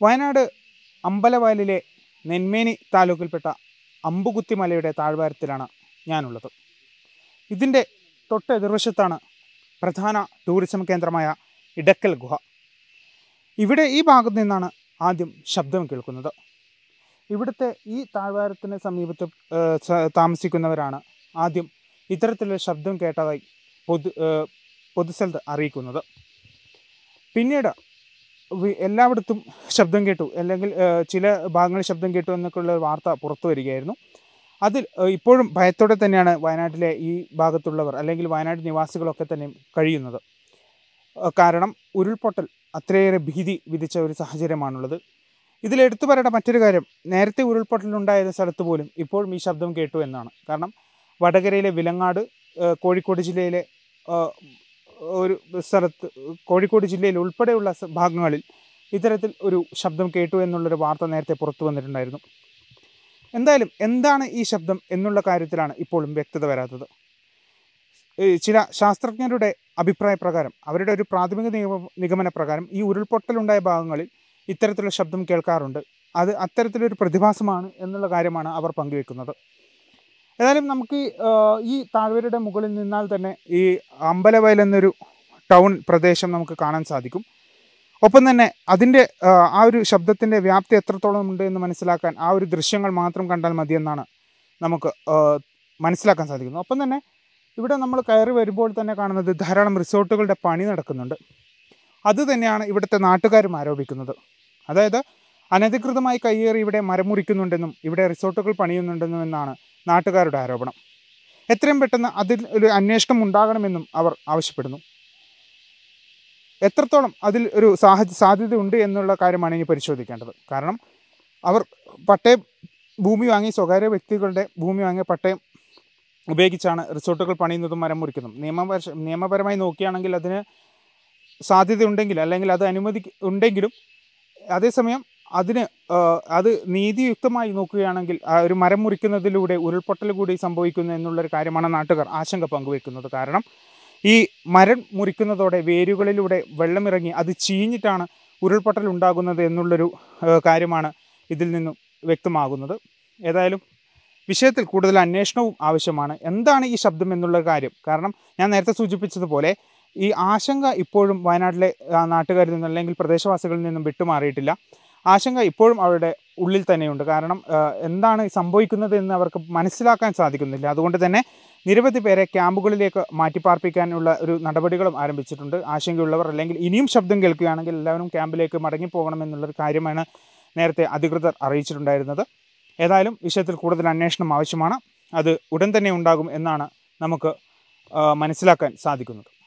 വയനാട് അമ്പലവയലിലെ നെന്മേനി താലൂക്കിൽപ്പെട്ട അമ്പുകുത്തി മലയുടെ താഴ്വാരത്തിലാണ് ഞാനുള്ളത്. ഇതിൻ്റെ തൊട്ട് എതിർവശത്താണ് പ്രധാന ടൂറിസം കേന്ദ്രമായ ഇടക്കൽ ഗുഹ. ഇവിടെ ഈ ഭാഗത്ത് നിന്നാണ് ആദ്യം ശബ്ദം കേൾക്കുന്നത്. ഇവിടുത്തെ ഈ താഴ്വാരത്തിന് സമീപത്ത് താമസിക്കുന്നവരാണ് ആദ്യം ഇത്തരത്തിലുള്ള ശബ്ദം കേട്ടതായി പൊതുസ്ഥലത്ത് അറിയിക്കുന്നത്. പിന്നീട് എല്ലായിടത്തും ശബ്ദം കേട്ടു, അല്ലെങ്കിൽ ചില ഭാഗങ്ങളിൽ ശബ്ദം കേട്ടു എന്നൊക്കെയുള്ള വാർത്ത പുറത്തു വരികയായിരുന്നു. അതിൽ ഇപ്പോഴും ഭയത്തോടെ തന്നെയാണ് വയനാട്ടിലെ ഈ ഭാഗത്തുള്ളവർ അല്ലെങ്കിൽ വയനാട് നിവാസികളൊക്കെ തന്നെ കഴിയുന്നത്. കാരണം ഉരുൾപൊട്ടൽ അത്രയേറെ ഭീതി വിധിച്ച ഒരു സാഹചര്യമാണുള്ളത്. ഇതിലെടുത്തു പറയേണ്ട മറ്റൊരു കാര്യം, നേരത്തെ ഉരുൾപൊട്ടലുണ്ടായ സ്ഥലത്ത് പോലും ഇപ്പോഴും ഈ ശബ്ദം കേട്ടു എന്നാണ്. കാരണം വടകരയിലെ വിലങ്ങാട്, കോഴിക്കോട് ജില്ലയിലെ ഒരു സ്ഥലത്ത്, കോഴിക്കോട് ജില്ലയിൽ ഉൾപ്പെടെയുള്ള ഭാഗങ്ങളിൽ ഇത്തരത്തിൽ ഒരു ശബ്ദം കേട്ടു എന്നുള്ളൊരു വാർത്ത നേരത്തെ പുറത്തു വന്നിട്ടുണ്ടായിരുന്നു. എന്തായാലും എന്താണ് ഈ ശബ്ദം എന്നുള്ള കാര്യത്തിലാണ് ഇപ്പോഴും വ്യക്തത വരാത്തത്. ചില ശാസ്ത്രജ്ഞരുടെ അഭിപ്രായ പ്രകാരം, അവരുടെ ഒരു പ്രാഥമിക നിഗമന പ്രകാരം ഈ ഉരുൾപൊട്ടലുണ്ടായ ഭാഗങ്ങളിൽ ഇത്തരത്തിലുള്ള ശബ്ദം കേൾക്കാറുണ്ട്. അത് അത്തരത്തിലൊരു പ്രതിഭാസമാണ് എന്നുള്ള കാര്യമാണ് അവർ പങ്കുവെക്കുന്നത്. ഏതായാലും നമുക്ക് ഈ താഴ്വരയുടെ മുകളിൽ നിന്നാൽ തന്നെ ഈ അമ്പലവയൽ എന്നൊരു ടൗൺ പ്രദേശം നമുക്ക് കാണാൻ സാധിക്കും. ഒപ്പം തന്നെ അതിൻ്റെ ആ ഒരു ശബ്ദത്തിൻ്റെ വ്യാപ്തി എത്രത്തോളം ഉണ്ട് എന്ന് മനസ്സിലാക്കാൻ ആ ഒരു ദൃശ്യങ്ങൾ മാത്രം കണ്ടാൽ മതിയെന്നാണ് നമുക്ക് മനസ്സിലാക്കാൻ സാധിക്കുന്നത്. ഒപ്പം തന്നെ ഇവിടെ നമ്മൾ കയറി വരുമ്പോൾ തന്നെ കാണുന്നത് ധാരാളം റിസോർട്ടുകളുടെ പണി നടക്കുന്നുണ്ട്. അതുതന്നെയാണ് ഇവിടുത്തെ നാട്ടുകാരും ആരോപിക്കുന്നത്. അതായത് അനധികൃതമായി കയ്യേറി ഇവിടെ മരം മുറിക്കുന്നുണ്ടെന്നും ഇവിടെ റിസോർട്ടുകൾ പണിയുന്നുണ്ടെന്നും എന്നാണ് നാട്ടുകാരുടെ ആരോപണം. എത്രയും പെട്ടെന്ന് അതിൽ ഒരു അന്വേഷണം ഉണ്ടാകണമെന്നും അവർ ആവശ്യപ്പെടുന്നു. എത്രത്തോളം അതിൽ ഒരു സാധ്യത ഉണ്ട് എന്നുള്ള കാര്യമാണ് ഇനി പരിശോധിക്കേണ്ടത്. കാരണം അവർ പട്ടയം ഭൂമി വാങ്ങി, സ്വകാര്യ വ്യക്തികളുടെ ഭൂമി വാങ്ങിയ പട്ടയം ഉപയോഗിച്ചാണ് റിസോർട്ടുകൾ പണിയുന്നതും മരം മുറിക്കുന്നതും. നിയമപരമായി നോക്കുകയാണെങ്കിൽ അതിന് സാധ്യത ഉണ്ടെങ്കിൽ, അല്ലെങ്കിൽ അത് അനുമതി ഉണ്ടെങ്കിലും, അതേസമയം അത് നീതിയുക്തമായി നോക്കുകയാണെങ്കിൽ ഒരു മരം മുറിക്കുന്നതിലൂടെ ഉരുൾപൊട്ടൽ കൂടി സംഭവിക്കുന്നു എന്നുള്ളൊരു കാര്യമാണ് നാട്ടുകാർ ആശങ്ക പങ്കുവെക്കുന്നത്. കാരണം ഈ മരം മുറിക്കുന്നതോടെ വേരുകളിലൂടെ വെള്ളമിറങ്ങി അത് ചീഞ്ഞിട്ടാണ് ഉരുൾപൊട്ടൽ ഉണ്ടാകുന്നത് എന്നുള്ളൊരു കാര്യമാണ് ഇതിൽ നിന്നും വ്യക്തമാകുന്നത്. ഏതായാലും വിഷയത്തിൽ കൂടുതൽ അന്വേഷണവും ആവശ്യമാണ്. എന്താണ് ഈ ശബ്ദം എന്നുള്ള കാര്യം? കാരണം ഞാൻ നേരത്തെ സൂചിപ്പിച്ചതുപോലെ ഈ ആശങ്ക ഇപ്പോഴും വയനാട്ടിലെ നാട്ടുകാരിൽ നിന്നും അല്ലെങ്കിൽ പ്രദേശവാസികളിൽ നിന്നും വിട്ടുമാറിയിട്ടില്ല. ആശങ്ക ഇപ്പോഴും അവരുടെ ഉള്ളിൽ തന്നെയുണ്ട്. കാരണം എന്താണ് സംഭവിക്കുന്നത് എന്ന് അവർക്ക് മനസ്സിലാക്കാൻ സാധിക്കുന്നില്ല. അതുകൊണ്ട് തന്നെ നിരവധി പേരെ ക്യാമ്പുകളിലേക്ക് മാറ്റിപ്പാർപ്പിക്കാനുള്ള ഒരു നടപടികളും ആരംഭിച്ചിട്ടുണ്ട്. ആശങ്കയുള്ളവർ, അല്ലെങ്കിൽ ഇനിയും ശബ്ദം കേൾക്കുകയാണെങ്കിൽ എല്ലാവരും ക്യാമ്പിലേക്ക് മടങ്ങിപ്പോകണമെന്നുള്ളൊരു കാര്യമാണ് നേരത്തെ അധികൃതർ അറിയിച്ചിട്ടുണ്ടായിരുന്നത്. ഏതായാലും വിഷയത്തിൽ കൂടുതൽ അന്വേഷണം ആവശ്യമാണ്. അത് ഉടൻ തന്നെ ഉണ്ടാകും എന്നാണ് നമുക്ക് മനസ്സിലാക്കാൻ സാധിക്കുന്നത്.